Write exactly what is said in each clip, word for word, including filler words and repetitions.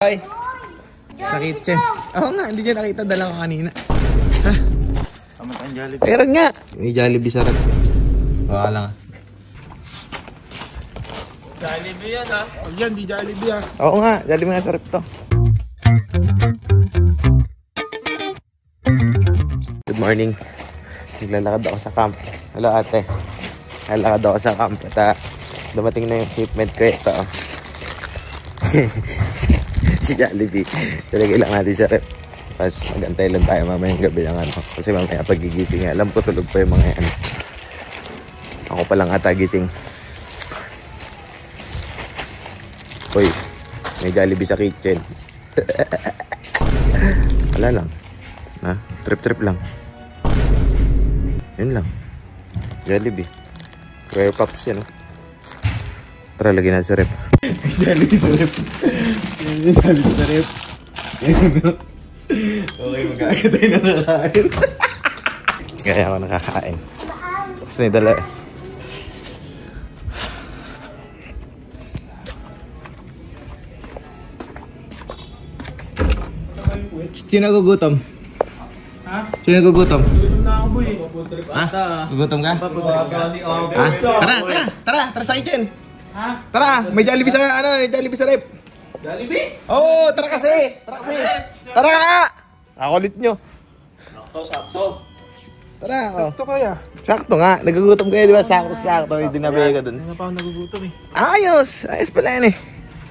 Ay, sa kitchen. Oo nga, hindi niya nakita, dala ko kanina. Ha? Amat ang Jollibee. Meron nga. May Jollibee sarap. Baka lang. Jollibee yan ha. Pag yan, di Jollibee ha. Oo nga, Jollibee nga sarap to. Good morning. Naglalakad ako sa camp. Hello ate. Naglalakad ako sa camp. At uh, dumating na yung shipment ko ito. Si Jollibee. Talagay lang natin sa rep. Tapos magantay lang tayo mamayang gabi ng ano. Kasi mamaya pagigising. Alam ko tulog pa yung mga yan. Ako pa lang ata gising. Uy, may Jollibee sa kitchen. Wala lang. Ha? Trip-trip lang. Yun lang. Jollibee. Rare Pops yan, oh. Tara, lagyan natin sa rep. Jollibee sa rep. Jollibee sa rep. Okay, mag-aagad tayo nakakain. Kaya ako nakakain. Gusto na dala eh. Sino nagugutom? Ha? Sino nagugutom? Gutom na ako boy. Ha? Gugutom ka? Ha? Tara, tara, tara, tara sa kitchen. Ha? Tara, may Jollibee sa ano, may Jollibee sa rep. Jollibee? Oo, tara kasi. Tara kasi. Tara nga. Nakulit nyo. Sakto, sakto. Tara, oh. Sakto kaya? Sakto nga. Nagugutom kayo, di ba? Sakto, sakto. May dinabi ka dun. Hindi na pa ako nagugutom eh. Ayos. Ayos pala yan eh.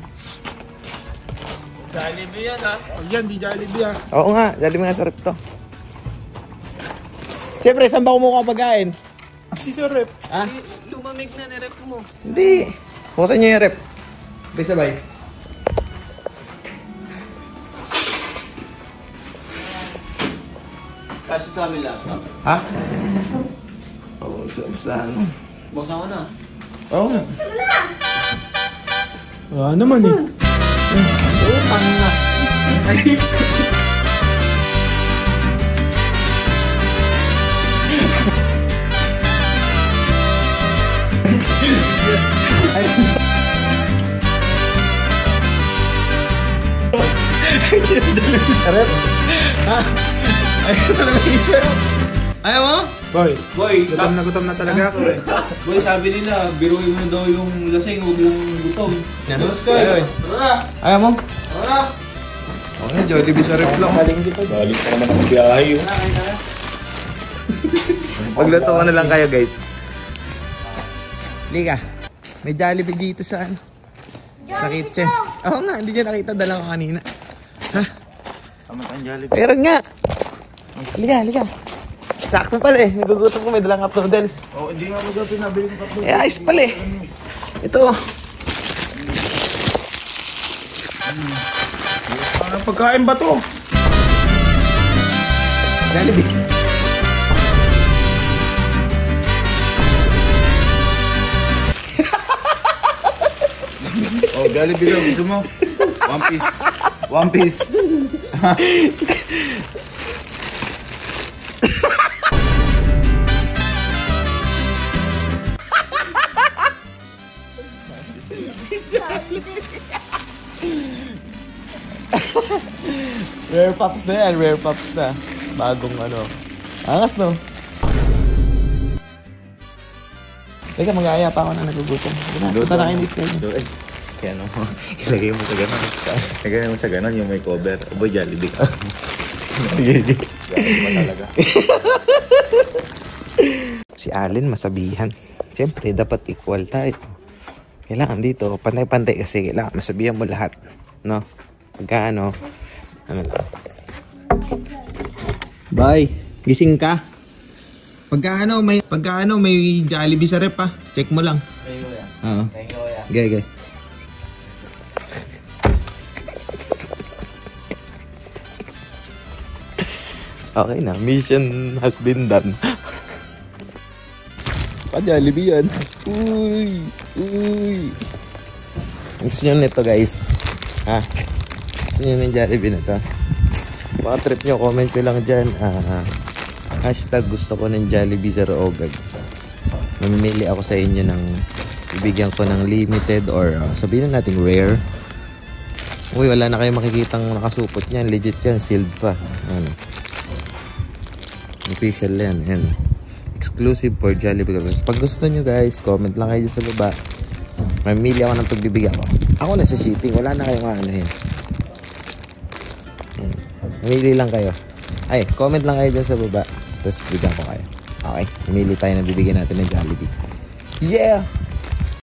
Jollibee yan ha. Pag yan, di Jollibee ha. Oo nga, Jollibee nga sa rep to. Siyempre, saan ba kumuha pagkain? Si Sir Rep. Ha? Lumamig na ni-rep mo. Hindi. Bukasan nyo yung rep. Sabay sabay. Kasi sa amin laptop. Ha? Oo, sa, sa ano? Buksan ko na. Oo nga. Wala naman eh. Oo, pangin na. Ay. Jollibee sa rep? Ha? Ayaw na lang ito. Ayaw mo? Boy, Boy, gutom na gutom na talaga ako eh. boy, sabi nila, biruin mo daw yung lasing, huwag lang gutom. Yan. Let's go. Ayaw eh. Tara! Ayaw mo? Tara! Okay, Jollibee sa rep lang. Galing dito. Galing pa naman ang biyahe yun. Pagluto ko na lang kayo, guys. Liga, may Jollibee dito sa ano? Sa kitchen. Oo nga, hindi niya nakita, dala ko kanina. Ha? Amat ang Jollibee. Meron nga. Liga, liga. Sakto pala eh. Nagugutom ko, may dalang cup noodles. Oh, hindi nga mo daw pinabili ng kaplo. Eh, ayos pala eh. Ito. Anong pagkain ba to? Jollibee. Oh, Jollibee daw. Gusto mo? One piece. One piece. Rare Pops na yan, Rare Pops na. Bagong ano. Angas no? Teka, mag-aaya pa ako na nagugutom. Punta na kayo ni Sky. Eh, kaya ano, ilagay mo sa ganon. Ilagay mo sa ganon yung may cover. Boy, Jollibee ka. Jollibee ba talaga? Si Allen masabihan. Siyempre, dapat equal tayo. Kailangan dito, pantay-pantay kasi kailangan masabihan mo lahat. No? Pagka ano, ano lang. Bye. Gising ka. Pagka ano, may, pagka ano, may Jollibee sa rep ha. Check mo lang. Thank you, kuya. Oo. Thank you, kuya. Okay, okay. Okay na, mission has been done. Pa-Jollibee yan. Uy! Uy! Gusto nyo nito guys. Ha? Gusto nyo ng Jollibee na to? Baka trip nyo, comment ko lang dyan. Ah, hashtag gusto ko ng Jollibee sa Roogag. Mamimili ako sa inyo ng ibigyan ko ng limited or uh, sabihin na natin rare Uy, wala na kayo makikitang nakasupot niyan. Legit yan. Sealed pa. Ano. Official yan. Yan. Exclusive for Jollibee Crackers. Pag gusto nyo guys, comment lang kayo sa baba. Mamili ako ng pagbibigyan ko. Ako na sa shipping. Wala na kayong ano yun. Mamili lang kayo. Ay, comment lang kayo dyan sa baba. Tapos bigyan ko kayo. Okay. Mamili tayo na bibigyan natin ng Jollibee. Yeah!